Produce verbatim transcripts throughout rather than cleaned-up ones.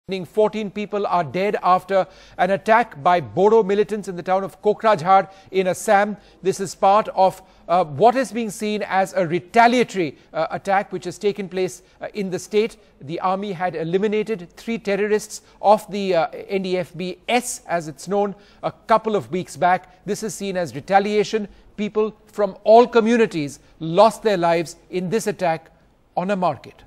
fourteen people are dead after an attack by Bodo militants in the town of Kokrajhar in Assam. This is part of uh, what is being seen as a retaliatory uh, attack which has taken place uh, in the state. The army had eliminated three terrorists of the uh, N D F B S, as it's known, a couple of weeks back. This is seen as retaliation. People from all communities lost their lives in this attack on a market.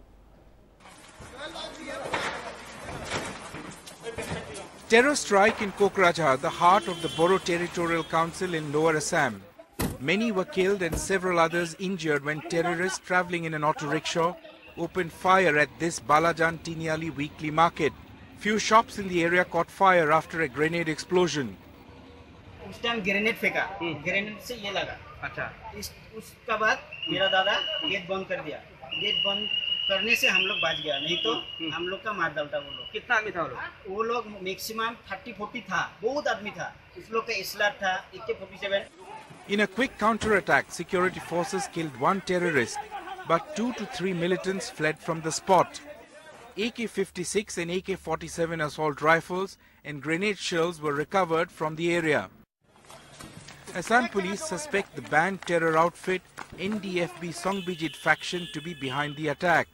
Terror strike in Kokrajhar, the heart of the Bodo Territorial Council in Lower Assam. Many were killed and several others injured when terrorists travelling in an auto rickshaw opened fire at this Balajan Tiniali weekly market. Few shops in the area caught fire after a grenade explosion. उस time grenade फेंका, grenade से ये लगा। अच्छा। इस उसका बाद मेरा दादा गेट बंद कर दिया। गेट बंद करने से हम लोग बच गया, नहीं तो हम लोग का मार डालता वो लोग। कितना आदमी था वो लोग? वो लोग मैक्सिमम थर्टी फोर्टी था, बहुत आदमी था। इस लोग का एसएलआर था A K forty seven. In a quick counter-attack, security forces killed one terrorist, but two to three militants fled from the spot. A K fifty-six and A K forty-seven assault rifles and grenade shells were recovered from the area. Assam police suspect the banned terror outfit N D F B Songbijit faction to be behind the attack.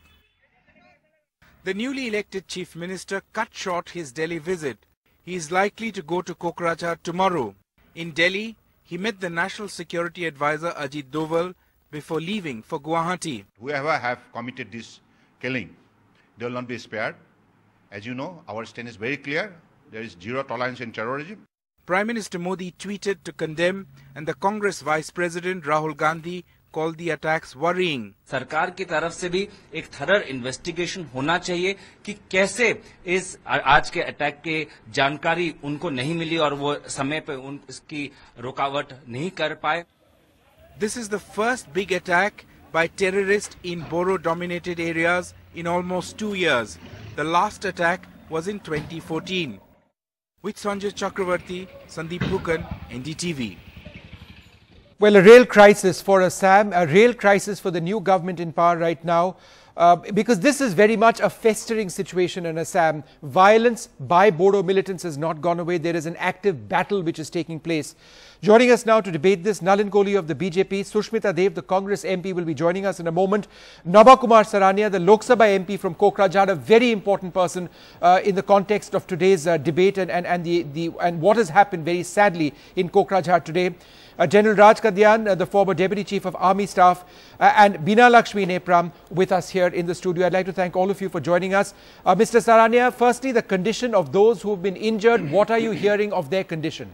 The newly elected chief minister cut short his Delhi visit. He is likely to go to Kokrajhar tomorrow. In Delhi, he met the National Security Advisor Ajit Doval before leaving for Guwahati. Whoever have committed this killing, they will not be spared. As you know, our stand is very clear. There is zero tolerance in terrorism. Prime Minister Modi tweeted to condemn, and the Congress Vice President Rahul Gandhi called the attacks worrying. सरकार की तरफ से भी एक थरर investigation होना चाहिए कि कैसे इस आज के अटैक के जानकारी उनको नहीं मिली और वो समय पे उन इसकी रुकावट नहीं कर पाए. This is the first big attack by terrorists in Bodo-dominated areas in almost two years. The last attack was in twenty fourteen. With Sanjay Chakravarti, Sandeep Bhukan, N D T V. Well, a real crisis for Assam, a real crisis for the new government in power right now, uh, because this is very much a festering situation in Assam. Violence by Bodo militants has not gone away. There is an active battle which is taking place. Joining us now to debate this, Nalin Kohli of the B J P, Sushmita Dev, the Congress M P, will be joining us in a moment. Nabakumar Sarania, the Lok Sabha M P from Kokrajhar, a very important person uh, in the context of today's uh, debate and, and, and, the, the, and what has happened very sadly in Kokrajhar today. Uh, General Raj Kadyan, uh, the former Deputy Chief of Army Staff, uh, and Bina Lakshmi Nepram with us here in the studio. I'd like to thank all of you for joining us. Uh, Mister Sarania, firstly, the condition of those who have been injured, what are you hearing of their condition?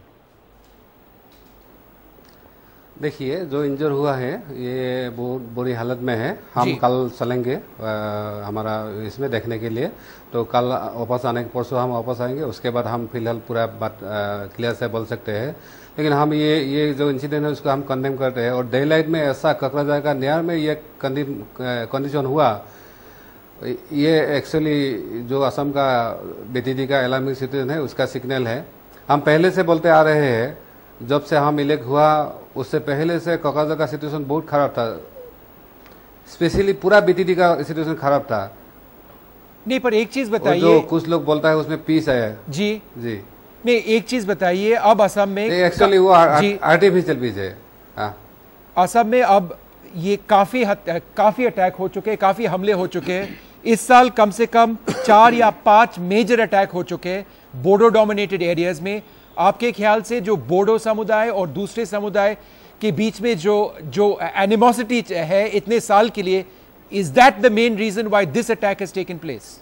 देखिए, जो इंजर हुआ है ये बहुत बुरी हालत में है. हम कल चलेंगे हमारा इसमें देखने के लिए, तो कल वापस आने के परसों हम वापस आएंगे. उसके बाद हम फिलहाल पूरा बात क्लियर से बोल सकते हैं. लेकिन हम ये ये जो इंसिडेंट है उसको हम कंडेम करते हैं. और डे लाइट में ऐसा ककराझार का नियर में ये कंडीशन हुआ, ये एक्चुअली जो असम का बीटीडी का अलार्मिंग सिचुएशन है उसका सिग्नल है. हम पहले से बोलते आ रहे हैं, जब से हम इलेक्ट हुआ उससे पहले से ककराझार का सिचुएशन बहुत खराब था. स्पेशली पूरा बीटीडी का सिचुएशन खराब था. नहीं, पर एक चीज बताइए, जो कुछ लोग बोलता है उसमें पीस है. जी जी नहीं, एक चीज बताइए, अब असम में एक्चुअली वो आर्टिफिशियल पीस है. हाँ, असम में अब ये काफी काफी अटैक हो चुके हैं, काफी हमले हो चुके हैं. इस साल कम से कम चार या पांच मेजर अटैक हो चुके हैं बोडो डोमिनेटेड एरियाज में. आपके ख्याल से जो बोडो समुदाय और दूसरे समुदाय के बीच में जो जो एनिमोसिटी है इतने साल के लिए, is that the main reason why this attack has taken place?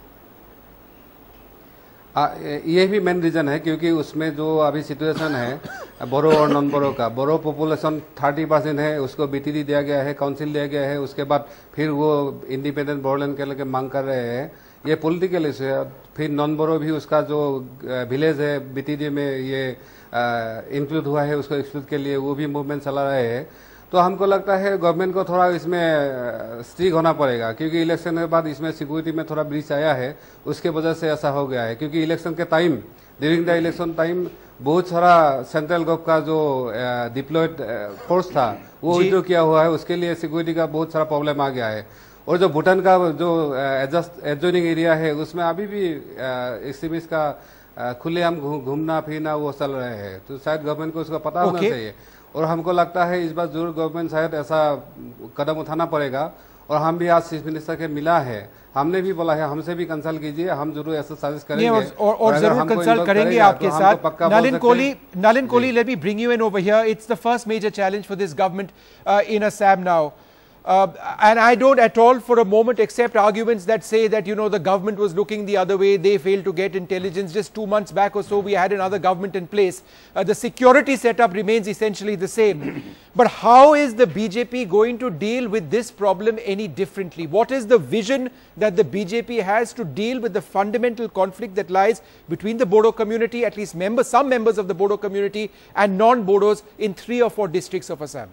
ये भी मेन रीजन है, क्योंकि उसमें जो अभी सिचुएशन है बोरो और नॉन बोरो का, बोरो पॉपुलेशन थर्टी परसेंट है, उसको बीटीडी दिया गया है, काउंसिल दिया गया है. उसके बाद फिर वो इंडिपेंडेंट बोडोलैंड के लिए मांग कर रहे हैं. ये पॉलिटिकल इशू है. फिर नॉन बोरो भी उसका जो विलेज है बीटीडी में ये इंक्लूड हुआ है, उसको एक्सक्लूड के लिए वो भी मूवमेंट चला रहे हैं. तो हमको लगता है गवर्नमेंट को थोड़ा इसमें स्ट्रिक्ट होना पड़ेगा, क्योंकि इलेक्शन के बाद इसमें सिक्योरिटी में थोड़ा ब्रीच आया है, उसके वजह से ऐसा हो गया है. क्योंकि इलेक्शन के time, during the election time बहुत सारा सेंट्रल गवर्नमेंट का जो डिप्लॉयड फोर्स था वो विड्रॉ किया हुआ है. उसके लिए सिक्योरिटी का बहुत सारा प्रॉब्लम आ गया है. और जो भूटान का जो एडजॉइनिंग एरिया है उसमें अभी भी एक्सट्रीमिस्ट का खुलेआम घूमना फिरना वो चल रहे हैं, तो शायद गवर्नमेंट को उसका पता होना okay. चाहिए। और हमको लगता है इस बार जरूर गवर्नमेंट शायद ऐसा कदम उठाना पड़ेगा। और हम भी आज चीफ मिनिस्टर के मिला है, हमने भी बोला है हमसे भी कंसल्ट कीजिए, हम जरूर ऐसा साजिश करेंगे और, और, और जरूर कंसल्ट करेंगे आपके तो साथ। Nalin Kohli, Nalin Kohli, let me bring you in over here. It's the first major challenge for this government uh, in Assam now. Uh, and I don't at all for a moment accept arguments that say that, you know, the government was looking the other way, they failed to get intelligence. Just two months back or so, we had another government in place. Uh, the security setup remains essentially the same. But how is the B J P going to deal with this problem any differently? What is the vision that the B J P has to deal with the fundamental conflict that lies between the Bodo community, at least members, some members of the Bodo community, and non-Bodos in three or four districts of Assam?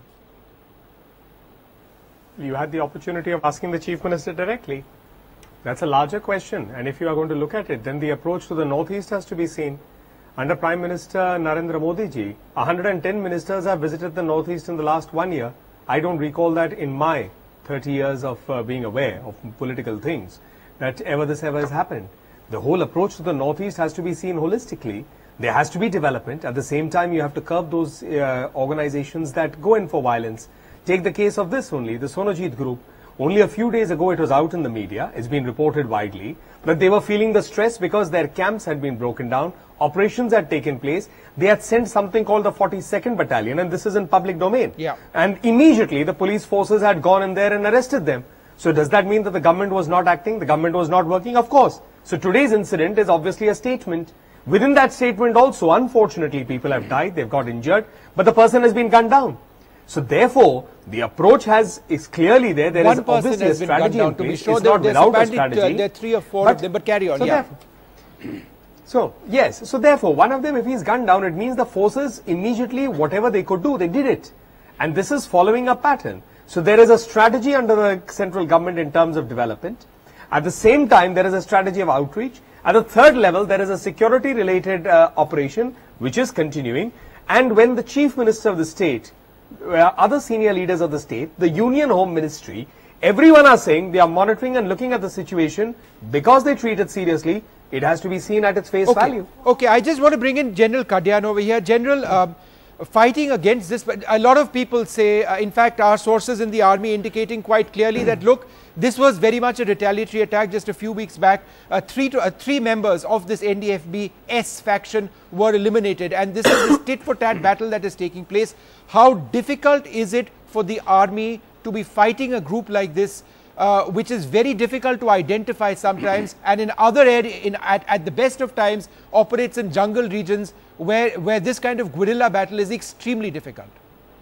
You had the opportunity of asking the Chief Minister directly. That's a larger question, and if you are going to look at it, then the approach to the Northeast has to be seen. Under Prime Minister Narendra Modi ji, one hundred ten ministers have visited the Northeast in the last one year. I don't recall that in my thirty years of uh, being aware of political things, that ever this ever has happened. The whole approach to the Northeast has to be seen holistically. There has to be development. At the same time, you have to curb those uh, organizations that go in for violence. Take the case of this only, the Sonojit group. Only a few days ago it was out in the media, it's been reported widely, that they were feeling the stress because their camps had been broken down, operations had taken place, they had sent something called the forty-second Battalion, and this is in public domain. Yeah. And immediately the police forces had gone in there and arrested them. So does that mean that the government was not acting, the government was not working? Of course. So today's incident is obviously a statement. Within that statement also, unfortunately, people have died, they've got injured, but the person has been gunned down. So therefore, the approach has is clearly there. There One is obviously a strategy in to be place. sure It's not there's without a apparently, strategy. uh, there are three or four but, of them, but carry on. So, yeah. so yes, so therefore, one of them, if he's gunned down, it means the forces immediately, whatever they could do, they did it. And this is following a pattern. So there is a strategy under the central government in terms of development. At the same time, there is a strategy of outreach. At the third level, there is a security-related uh, operation, which is continuing. And when the Chief Minister of the state, Uh, other senior leaders of the state, the Union Home Ministry, everyone are saying they are monitoring and looking at the situation because they treat it seriously. It has to be seen at its face okay. value. Okay, I just want to bring in General Kadian over here. General, um, fighting against this, but a lot of people say, uh, in fact, our sources in the army indicating quite clearly that, look, this was very much a retaliatory attack. Just a few weeks back, uh, three, to, uh, three members of this N D F B S faction were eliminated, and this is this tit-for-tat battle that is taking place. How difficult is it for the army to be fighting a group like this, uh, which is very difficult to identify sometimes, and in other areas, in, at, at the best of times, operates in jungle regions where, where this kind of guerrilla battle is extremely difficult?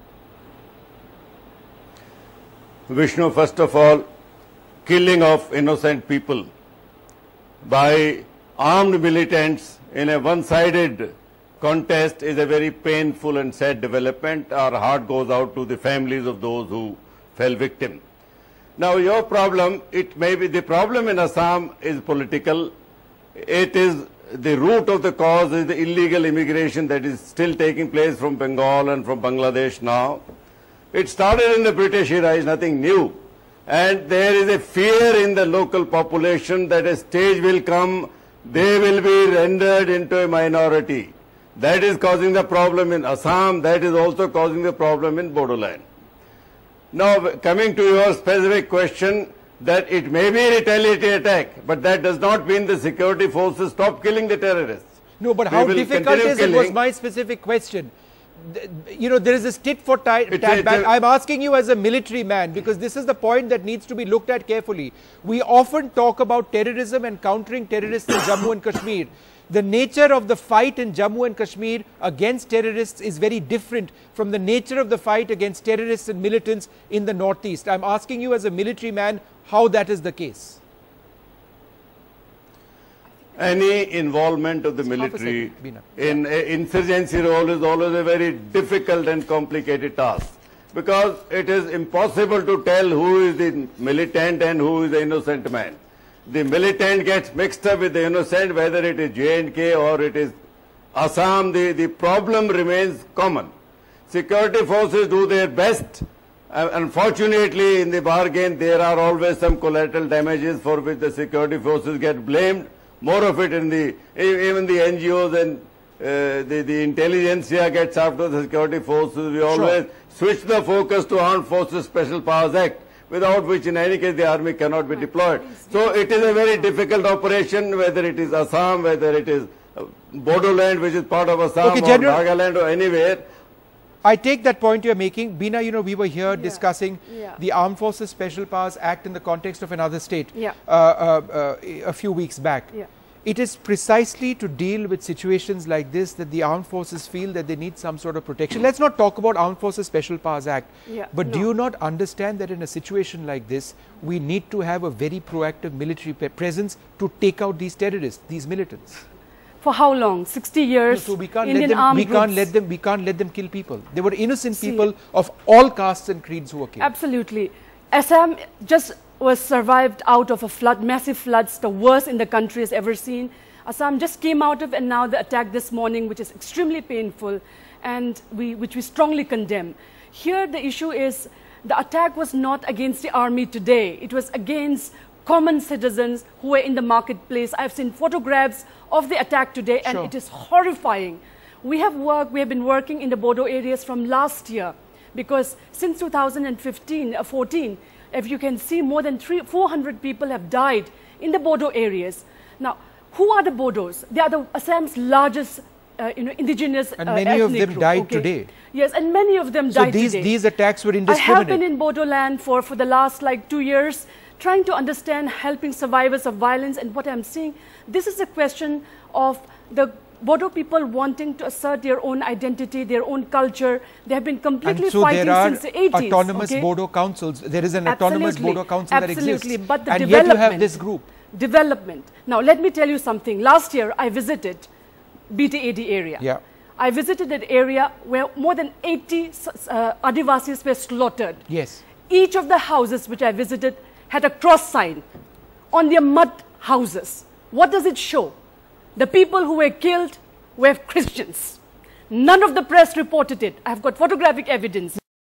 Vishnu, first of all, killing of innocent people by armed militants in a one-sided contest is a very painful and sad development. Our heart goes out to the families of those who fell victim. Now, your problem, it may be the problem in Assam is political. It is the root of the cause is the illegal immigration that is still taking place from Bengal and from Bangladesh now. It started in the British era, is nothing new. And there is a fear in the local population that a stage will come, they will be rendered into a minority. That is causing the problem in Assam, that is also causing the problem in Bodoland. Now, coming to your specific question, that it may be a retaliatory attack, but that does not mean the security forces stop killing the terrorists. No, but how difficult is it was my specific question. You know, there is this tit for tat back. I'm asking you as a military man, because this is the point that needs to be looked at carefully. We often talk about terrorism and countering terrorists in Jammu and Kashmir. The nature of the fight in Jammu and Kashmir against terrorists is very different from the nature of the fight against terrorists and militants in the Northeast. I'm asking you as a military man how that is the case. Any involvement of the military in an insurgency role is always a very difficult and complicated task, because it is impossible to tell who is the militant and who is the innocent man. The militant gets mixed up with the innocent, whether it is J and K or it is Assam. The, the problem remains common. Security forces do their best Uh, unfortunately, in the bargain, there are always some collateral damages for which the security forces get blamed. More of it in the, even the N G Os and uh, the, the intelligentsia gets after the security forces. We always sure. switch the focus to Armed Forces Special Powers Act, without which in any case the army cannot be deployed. So it is a very difficult operation, whether it is Assam, whether it is Bodoland, which is part of Assam, okay, or Nagaland or anywhere. I take that point you're making. Bina, you know, we were here yeah. discussing yeah. the Armed Forces Special Powers Act in the context of another state yeah. uh, uh, uh, a few weeks back. Yeah. It is precisely to deal with situations like this that the armed forces feel that they need some sort of protection. Let's not talk about Armed Forces Special Powers Act, yeah, but no. do you not understand that in a situation like this, we need to have a very proactive military presence to take out these terrorists, these militants? For how long? sixty years. No, so we can't Indian let them. armed We groups. can't let them. We can't let them kill people. They were innocent See, people of all castes and creeds who were killed. Absolutely. Assam just was survived out of a flood, massive floods, the worst in the country has ever seen. Assam just came out of, and now the attack this morning, which is extremely painful, and we, which we strongly condemn. Here, the issue is the attack was not against the army today. It was against common citizens who were in the marketplace. I've seen photographs of the attack today, and sure. it is horrifying. We have worked, we have been working in the Bodo areas from last year, because since two thousand fifteen, uh, fourteen, if you can see, more than three, four hundred people have died in the Bodo areas. Now, who are the Bodos? They are the Assam's largest uh, you know, indigenous and uh, many of them group, died okay? today. Yes, and many of them so died these, today. these attacks were indiscriminate. I have been in Bodo land for, for the last like two years, trying to understand, helping survivors of violence, and what I'm seeing, this is a question of the Bodo people wanting to assert their own identity, their own culture. They have been completely and so fighting there are since the eighties. autonomous okay? Bodo councils. There is an Absolutely. autonomous Bodo council Absolutely. that exists. But the and development, yet you have this group. Development. Now, let me tell you something. Last year, I visited B T A D area. Yeah. I visited an area where more than eighty uh, Adivasis were slaughtered. Yes. Each of the houses which I visited had a cross sign on their mud houses. What does it show? The people who were killed were Christians. None of the press reported it. I've got photographic evidence.